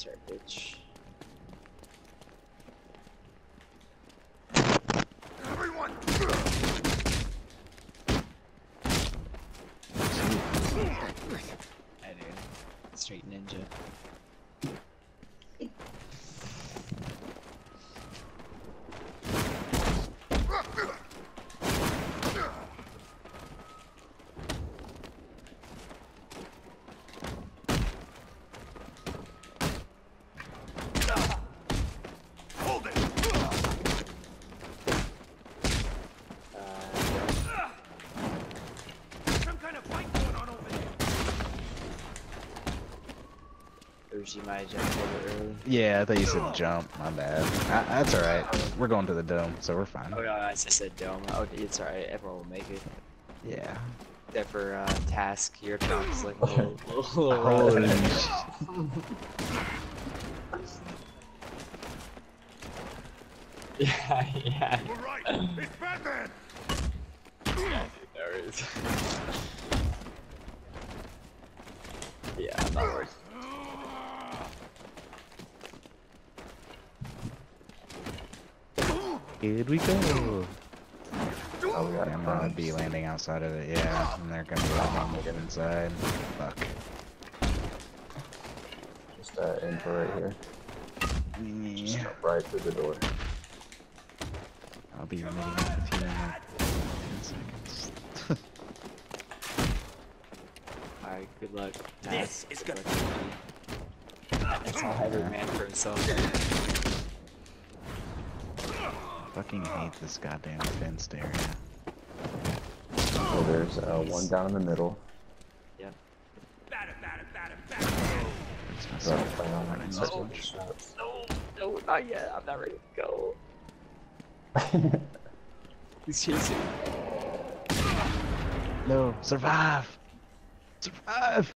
That's right, bitch. Everyone! I do. Straight ninja. Hold it! Some kind of fight going on over there. Uzi might jump over early. Yeah, I thought you said jump. My bad. That's alright. We're going to the dome, so we're fine. Oh no, I just said dome. Oh, it's alright. Everyone will make it. Yeah. Except for task, your jump is like a little Holy run. sh- Yeah, yeah. We're right! It's Batman! Yeah, there is. Yeah, I'm not worried. Here we go. Oh, we got I'm gonna be landing outside of it, yeah. And they're gonna let me get inside. Fuck. just info right here. Just Yeah. jump right through the door. I'll be remitting with you in like 10 seconds. Alright, good luck. This is Good good. luck, Uzi. That's all every man for himself. Fucking hate this goddamn fenced area. So there's one down in the middle. Yep. Batter, batter, batter, batter! It's my So I'm son. playing on Running my so second much. shots. No, not yet. I'm not ready to go. He's chasing me. No, survive! Survive!